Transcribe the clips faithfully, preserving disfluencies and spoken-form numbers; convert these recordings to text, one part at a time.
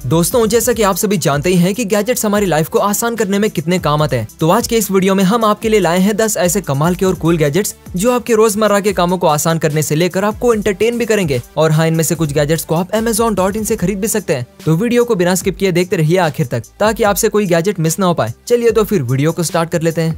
दोस्तों, जैसा कि आप सभी जानते ही हैं कि गैजेट्स हमारी लाइफ को आसान करने में कितने काम आते हैं। तो आज के इस वीडियो में हम आपके लिए लाए हैं दस ऐसे कमाल के और कूल गैजेट्स जो आपके रोजमर्रा के कामों को आसान करने से लेकर आपको एंटरटेन भी करेंगे। और हाँ, इनमें से कुछ गैजेट्स को आप अमेज़न डॉट इन से खरीद भी सकते हैं। तो वीडियो को बिना स्किप किए देखते रहिए आखिर तक, ताकि आपसे कोई गैजेट मिस ना हो पाए। चलिए तो फिर वीडियो को स्टार्ट कर लेते हैं।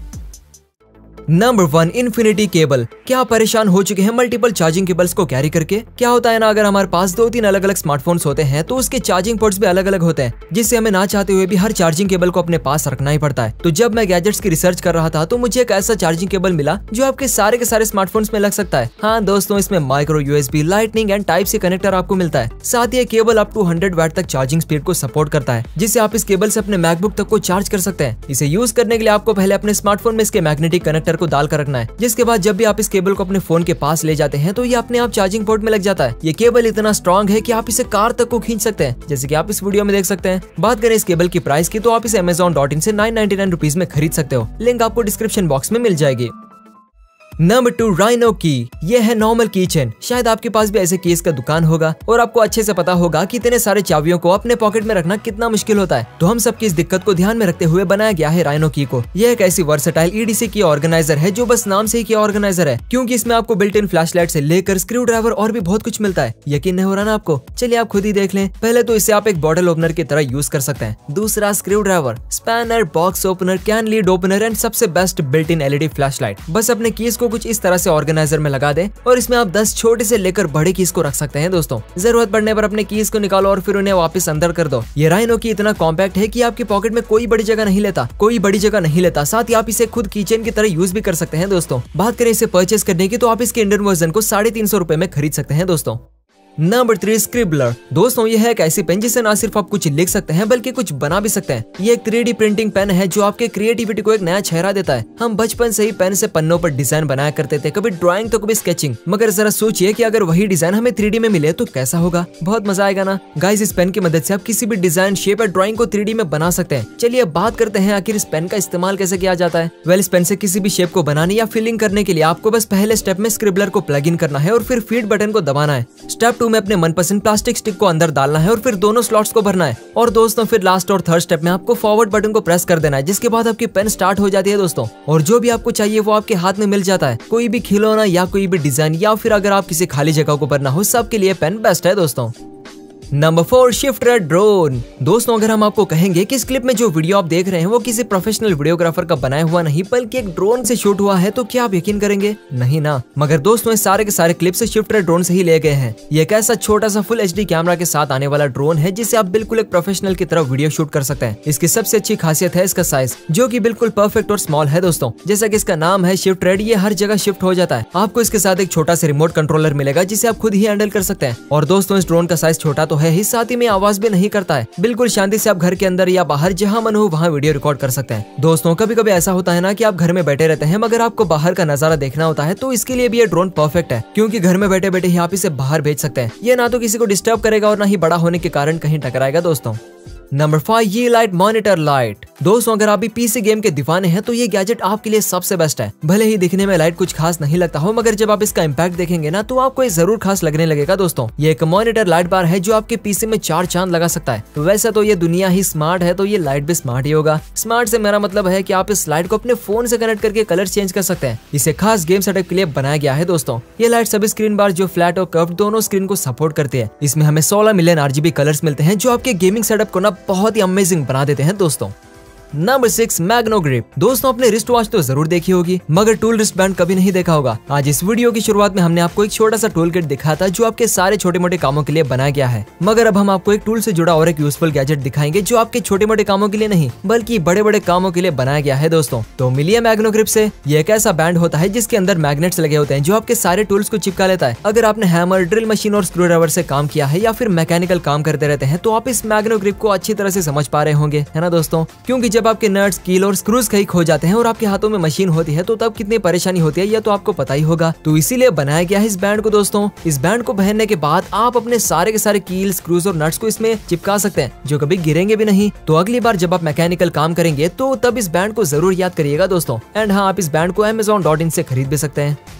Number one, infinity cable. क्या आप परेशान हो चुके हैं मल्टीपल चार्जिंग केबल्स को कैरी करके? क्या होता है ना, अगर हमारे पास दो तीन अलग अलग स्मार्टफोन्स होते हैं तो उसके चार्जिंग पोर्ट्स भी अलग अलग होते हैं, जिससे हमें ना चाहते हुए भी हर चार्जिंग केबल को अपने पास रखना ही पड़ता है। तो जब मैं गैजेट्स की रिसर्च कर रहा था तो मुझे एक ऐसा चार्जिंग केबल मिला जो आपके सारे के सारे स्मार्टफोन्स में लग सकता है। हाँ दोस्तों, इसमें micro USB, lightning and type C connector आपको मिलता है। साथ ही ये cable up to hundred watt तक चार्जिंग स्पीड को सपोर्ट करता है, जिससे आप इस केबल से अपने मैकबुक तक को चार्ज कर सकते हैं। इसे यूज करने के लिए आपको पहले अपने स्मार्टफोन में इसके मैग्नेटिक कनेक्टर को डाल कर रखना है, जिसके बाद जब भी आप इस केबल को अपने फोन के पास ले जाते हैं तो ये अपने आप चार्जिंग पोर्ट में लग जाता है। ये केबल इतना स्ट्रॉन्ग है कि आप इसे कार तक को खींच सकते हैं, जैसे कि आप इस वीडियो में देख सकते हैं। बात करें इस केबल की प्राइस की, तो आप इसे अमेज़न डॉट इन से नाइन नाइनटी नाइन रुपीज में खरीद सकते हो। लिंक आपको डिस्क्रिप्शन बॉक्स में मिल जाएगी। नंबर टू, राइनो की। ये है नॉर्मल की चेन। शायद आपके पास भी ऐसे कीज का दुकान होगा और आपको अच्छे से पता होगा कि इतने सारे चाबियों को अपने पॉकेट में रखना कितना मुश्किल होता है। तो हम सबकी इस दिक्कत को ध्यान में रखते हुए बनाया गया है राइनो की को। यह एक ऐसी वर्सेटाइल ईडीसी की ऑर्गेनाइजर है जो बस नाम से ही की ऑर्गेनाइजर है, क्योंकि इसमें आपको बिल्ट इन फ्लैशलाइट से लेकर स्क्रू ड्राइवर और भी बहुत कुछ मिलता है। यकीन नहीं हो रहा ना आपको? चलिए आप खुद ही देख लें। पहले तो इसे आप एक बॉटल ओपनर की तरह यूज कर सकते हैं। दूसरा, screw driver, spanner, box opener, can lid opener and सबसे best built in LED flashlight. बस अपने कीज को कुछ इस तरह से ऑर्गेनाइजर में लगा दें और इसमें आप दस छोटे से लेकर बड़े कीज को रख सकते हैं। दोस्तों, जरूरत पड़ने पर अपने कीज को निकालो और फिर उन्हें वापस अंदर कर दो। ये राइनो की इतना कॉम्पैक्ट है कि आपकी पॉकेट में कोई बड़ी जगह नहीं लेता, कोई बड़ी जगह नहीं लेता। साथ ही आप इसे खुद कीचेन की तरह यूज भी कर सकते हैं। दोस्तों, बात करें इसे परचेस करने की, तो आप इसके इंडियन वर्जन को साढ़े तीन सौ रुपए में खरीद सकते हैं। दोस्तों, नंबर थ्री, स्क्रिबलर। दोस्तों, यह है एक ऐसी पेन जिससे ना सिर्फ आप कुछ लिख सकते हैं बल्कि कुछ बना भी सकते हैं। ये एक थ्री डी प्रिंटिंग पेन है जो आपके क्रिएटिविटी को एक नया चेहरा देता है। हम बचपन से ही पेन से पन्नों पर डिजाइन बनाया करते थे, कभी ड्राइंग तो कभी स्केचिंग। मगर जरा सोचिए कि अगर वही डिजाइन हमें थ्री डी में मिले तो कैसा होगा? बहुत मजा आएगा ना। गाइस, इस पेन की मदद से आप किसी भी डिजाइन, शेप या ड्राइंग को थ्री डी में बना सकते हैं। चलिए अब बात करते हैं आखिर इस पेन का इस्तेमाल कैसे किया जाता है। वेल, इस पेन से किसी भी शेप को बनाने या फिलिंग करने के लिए आपको बस पहले स्टेप में स्क्रिबलर को प्लग इन करना है और फिर फीड बटन को दबाना है। स्टेप टू में अपने मनपसंद प्लास्टिक स्टिक को अंदर डालना है और फिर दोनों स्लॉट्स को भरना है। और दोस्तों, फिर लास्ट और थर्ड स्टेप में आपको फॉरवर्ड बटन को प्रेस कर देना है, जिसके बाद आपकी पेन स्टार्ट हो जाती है। दोस्तों, और जो भी आपको चाहिए वो आपके हाथ में मिल जाता है। कोई भी खिलौना या कोई भी डिजाइन या फिर अगर आप किसी खाली जगह को भरना हो, सबके लिए पेन बेस्ट है। दोस्तों, नंबर फोर, शिफ्टर ड्रोन। दोस्तों, अगर हम आपको कहेंगे कि इस क्लिप में जो वीडियो आप देख रहे हैं वो किसी प्रोफेशनल वीडियोग्राफर का बनाया हुआ नहीं बल्कि एक ड्रोन से शूट हुआ है, तो क्या आप यकीन करेंगे? नहीं ना। मगर दोस्तों, इस सारे के सारे क्लिप से शिफ्टर ड्रोन से ही ले गए हैं। ये एक ऐसा छोटा सा फुल एचडी कैमरा के साथ आने वाला ड्रोन है जिससे आप बिल्कुल एक प्रोफेशनल की तरह वीडियो शूट कर सकते हैं। इसकी सबसे अच्छी खासियत है इसका साइज, जो की बिल्कुल परफेक्ट और स्मॉल है। दोस्तों, जैसा की इसका नाम है शिफ्ट रेड, ये हर जगह शिफ्ट हो जाता है। आपको इसके साथ एक छोटा सा रिमोट कंट्रोलर मिलेगा जिसे आप खुद ही हैंडल कर सकते हैं। और दोस्तों, इस ड्रोन का साइज छोटा तो है ही, साथ ही में आवाज भी नहीं करता है। बिल्कुल शांति से आप घर के अंदर या बाहर जहां मन हो वहां वीडियो रिकॉर्ड कर सकते हैं। दोस्तों, कभी कभी ऐसा होता है ना कि आप घर में बैठे रहते हैं मगर आपको बाहर का नजारा देखना होता है, तो इसके लिए भी ये ड्रोन परफेक्ट है, क्योंकि घर में बैठे बैठे ही आप इसे बाहर भेज सकते हैं। ये ना तो किसी को डिस्टर्ब करेगा और ना ही बड़ा होने के कारण कहीं टकराएगा। दोस्तों, नंबर फाइव, ये लाइट मॉनिटर लाइट। दोस्तों, अगर आप भी पीसी गेम के दीवाने हैं तो ये गैजेट आपके लिए सबसे बेस्ट है। भले ही दिखने में लाइट कुछ खास नहीं लगता हो, मगर जब आप इसका इम्पैक्ट देखेंगे ना तो आपको ये जरूर खास लगने लगेगा। दोस्तों, ये एक मॉनिटर लाइट बार है जो आपके पीसी में चार चांद लगा सकता है। तो वैसे तो ये दुनिया ही स्मार्ट है, तो ये लाइट भी स्मार्ट ही होगा। स्मार्ट से मेरा मतलब है कि आप इस लाइट को अपने फोन से कनेक्ट करके कलर चेंज कर सकते हैं। इसे खास गेम सेटअप के लिए बनाया गया है। दोस्तों, ये लाइट सभी स्क्रीन बार जो फ्लैट और कर्व्ड दोनों स्क्रीन को सपोर्ट करती है। इसमें हमें सोलह मिलियन आरजीबी कलर्स मिलते हैं जो आपके गेमिंग सेटअप को ना बहुत ही अमेजिंग बना देते हैं। दोस्तों, नंबर सिक्स, मैग्नो ग्रिप। दोस्तों, आपने रिस्ट वॉच तो जरूर देखी होगी मगर टूल रिस्ट बैंड कभी नहीं देखा होगा। आज इस वीडियो की शुरुआत में हमने आपको एक छोटा सा टूल किट दिखाया था जो आपके सारे छोटे मोटे कामों के लिए बनाया गया है। मगर अब हम आपको एक टूल से जुड़ा और एक यूजफुल गैजेट दिखाएंगे जो आपके छोटे मोटे कामों के लिए नहीं बल्कि बड़े बड़े कामों के लिए बनाया गया है। दोस्तों, तो मिलिए मैग्नो ग्रिप से। ये एक ऐसा बैंड होता है जिसके अंदर मैग्नेट्स लगे होते हैं जो आपके सारे टूल्स को चिपका लेता है। अगर आपने हैमर, ड्रिल मशीन और स्क्रू ड्राइवर से काम किया है या फिर मैकेनिकल काम करते रहते हैं तो आप इस मैग्नो ग्रिप को अच्छी तरह से समझ पा रहे होंगे, है ना दोस्तों? क्योंकि जब आपके नट्स, कील और स्क्रूज कहीं खो जाते हैं और आपके हाथों में मशीन होती है तो तब कितनी परेशानी होती है, यह तो आपको पता ही होगा। तो इसीलिए बनाया गया है इस बैंड को। दोस्तों, इस बैंड को पहनने के बाद आप अपने सारे के सारे कील, स्क्रूज और नट्स को इसमें चिपका सकते हैं जो कभी गिरेंगे भी नहीं। तो अगली बार जब आप मैकेनिकल काम करेंगे तो तब इस बैंड को जरूर याद करिएगा। दोस्तों, एंड हाँ, आप इस बैंड को अमेज़न डॉट इन से खरीद भी सकते हैं।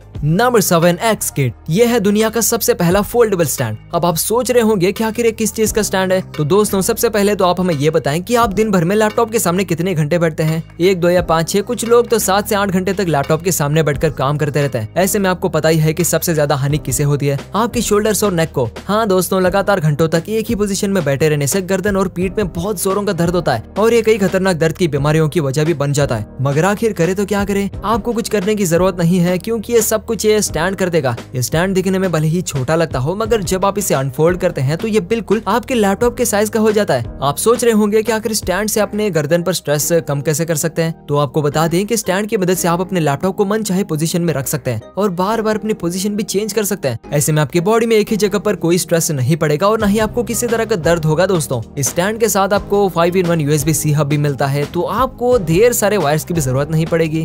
Number seven X kit. यह है दुनिया का सबसे पहला फोल्डेबल स्टैंड। अब आप सोच रहे होंगे कि आखिर ये किस चीज का स्टैंड है। तो दोस्तों सबसे पहले तो आप हमें ये बताएं कि आप दिन भर में लैपटॉप के सामने कितने घंटे बैठते हैं। एक, दो या पाँच, छह। कुछ लोग तो सात से आठ घंटे तक लैपटॉप के सामने बैठकर काम करते रहते हैं। ऐसे में आपको पता ही है कि सबसे ज्यादा हानि किसे होती है, आपकी शोल्डर्स और नेक को। हाँ दोस्तों, लगातार घंटों तक एक ही पोजीशन में बैठे रहने से गर्दन और पीठ में बहुत जोरों का दर्द होता है और ये कई खतरनाक दर्द की बीमारियों की वजह भी बन जाता है। मगर आखिर करे तो क्या करे, आपको कुछ करने की जरूरत नहीं है क्योंकि ये सब कुछ ये स्टैंड कर देगा। ये स्टैंड दिखने में भले ही छोटा लगता हो, मगर जब आप इसे अनफोल्ड करते हैं तो ये बिल्कुल आपके लैपटॉप के साइज का हो जाता है। आप सोच रहे होंगे कि आखिर स्टैंड से अपने गर्दन पर स्ट्रेस कम कैसे कर सकते हैं। तो आपको बता दें कि स्टैंड की मदद से आप अपने लैपटॉप को मन चाहे पोजीशन में रख सकते हैं और बार बार अपनी पोजीशन भी चेंज कर सकते हैं। ऐसे में आपकी बॉडी में एक ही जगह पर कोई स्ट्रेस नहीं पड़ेगा और न ही आपको किसी तरह का दर्द होगा। दोस्तों इस स्टैंड के साथ आपको five in one USB C hub भी मिलता है, तो आपको ढेर सारे वायर्स की भी जरूरत नहीं पड़ेगी।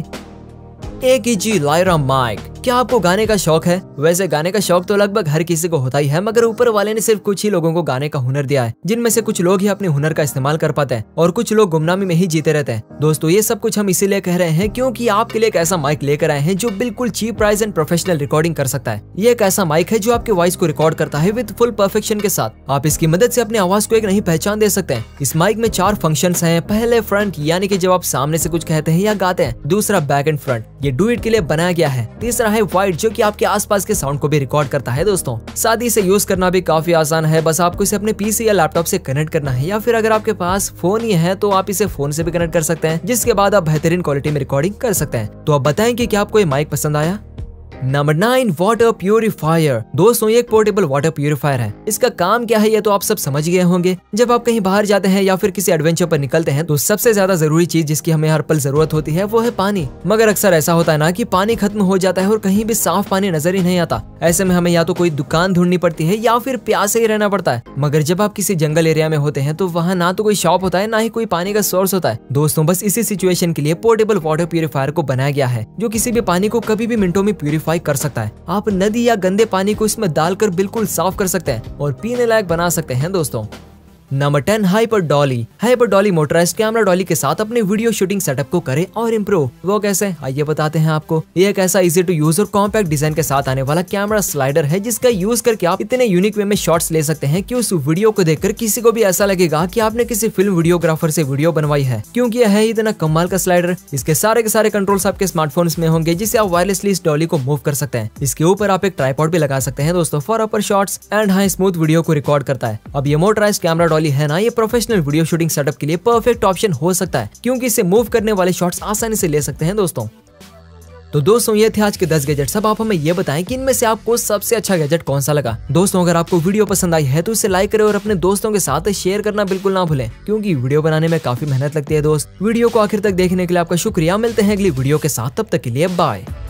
ए के जी लायरा माइक। क्या आपको गाने का शौक है? वैसे गाने का शौक तो लगभग हर किसी को होता ही है, मगर ऊपर वाले ने सिर्फ कुछ ही लोगों को गाने का हुनर दिया है, जिनमें से कुछ लोग ही अपने हुनर का इस्तेमाल कर पाते हैं और कुछ लोग गुमनामी में ही जीते रहते हैं। दोस्तों ये सब कुछ हम इसीलिए कह रहे हैं क्योंकि आपके लिए एक ऐसा माइक लेकर आए हैं जो बिल्कुल cheap price and professional recording कर सकता है। ये एक ऐसा माइक है जो आपके वॉइस को रिकॉर्ड करता है विद फुल परफेक्शन के साथ। आप इसकी मदद से अपनी आवाज को एक नई पहचान दे सकते हैं। इस माइक में चार फंक्शंस हैं। पहले फ्रंट, यानी कि जब आप सामने से कुछ कहते हैं या गाते हैं। दूसरा बैक एंड फ्रंट, ये डुएट के लिए बनाया गया है। तीसरा है वाइड, जो कि आपके आसपास के साउंड को भी रिकॉर्ड करता है। दोस्तों साथ ही इसे यूज करना भी काफी आसान है, बस आपको इसे अपने पीसी या लैपटॉप से कनेक्ट करना है, या फिर अगर आपके पास फोन ही है तो आप इसे फोन से भी कनेक्ट कर सकते हैं, जिसके बाद आप बेहतरीन क्वालिटी में रिकॉर्डिंग कर सकते हैं। तो आप बताएं कि क्या आपको ये माइक पसंद आया। Number nine water purifier. दोस्तों ये एक पोर्टेबल वाटर प्यूरिफायर है। इसका काम क्या है ये तो आप सब समझ गए होंगे। जब आप कहीं बाहर जाते हैं या फिर किसी एडवेंचर पर निकलते हैं तो सबसे ज्यादा जरूरी चीज जिसकी हमें हर पल जरूरत होती है वो है पानी। मगर अक्सर ऐसा होता है ना कि पानी खत्म हो जाता है और कहीं भी साफ पानी नजर ही नहीं आता। ऐसे में हमें या तो कोई दुकान ढूंढनी पड़ती है या फिर प्यासे ही रहना पड़ता है। मगर जब आप किसी जंगल एरिया में होते हैं तो वहाँ ना तो कोई शॉप होता है, ना ही कोई पानी का सोर्स होता है। दोस्तों बस इसी सिचुएशन के लिए पोर्टेबल वाटर प्यूरिफायर को बनाया गया है, जो किसी भी पानी को कभी भी मिनटों में प्यूरिफाई कर सकता है। आप नदी या गंदे पानी को इसमें डालकर बिल्कुल साफ कर सकते हैं और पीने लायक बना सकते हैं। दोस्तों number ten hyper dolly. Hyper dolly motorised camera dolly के साथ अपने वीडियो शूटिंग सेटअप को करे और इम्प्रूव। वो कैसे, आइए बताते हैं आपको। ये एक ऐसा इजी टू यूज और कॉम्पैक्ट डिजाइन के साथ आने वाला कैमरा स्लाइडर है, जिसका यूज करके आप इतने यूनिक वे में शॉट्स ले सकते हैं कि उस वीडियो को देखकर किसी को भी ऐसा लगेगा कि आपने किसी फिल्म वीडियोग्राफर से वीडियो बनवाई है, क्योंकि यह है इतना कमाल का स्लाइडर। इसके सारे के सारे कंट्रोल्स आपके स्मार्टफोन्स में होंगे, जिससे आप वायरलेसली इस डॉली को मूव कर सकते हैं। इसके ऊपर आप एक ट्राइपॉड भी लगा सकते हैं दोस्तों for upper shots and high smooth video को रिकॉर्ड करता है। अब ये मोटराइज्ड कैमरा डॉली है ना, ये प्रोफेशनल वीडियो शूटिंग सेटअप के लिए परफेक्ट ऑप्शन हो सकता है, क्योंकि इसे मूव करने वाले शॉट्स आसानी से ले सकते हैं। दोस्तों तो दोस्तों ये थे आज के दस गैजेट्स। अब आप हमें ये बताएं कि इनमें से आपको सबसे अच्छा गैजेट कौन सा लगा। दोस्तों अगर आपको वीडियो पसंद आई है तो इसे लाइक करें और अपने दोस्तों के साथ शेयर करना बिल्कुल ना भूलें, क्योंकि वीडियो बनाने में काफी मेहनत लगती है। दोस्त वीडियो को आखिर तक देखने के लिए आपका शुक्रिया। मिलते हैं अगली वीडियो के साथ, तब तक के लिए बाय।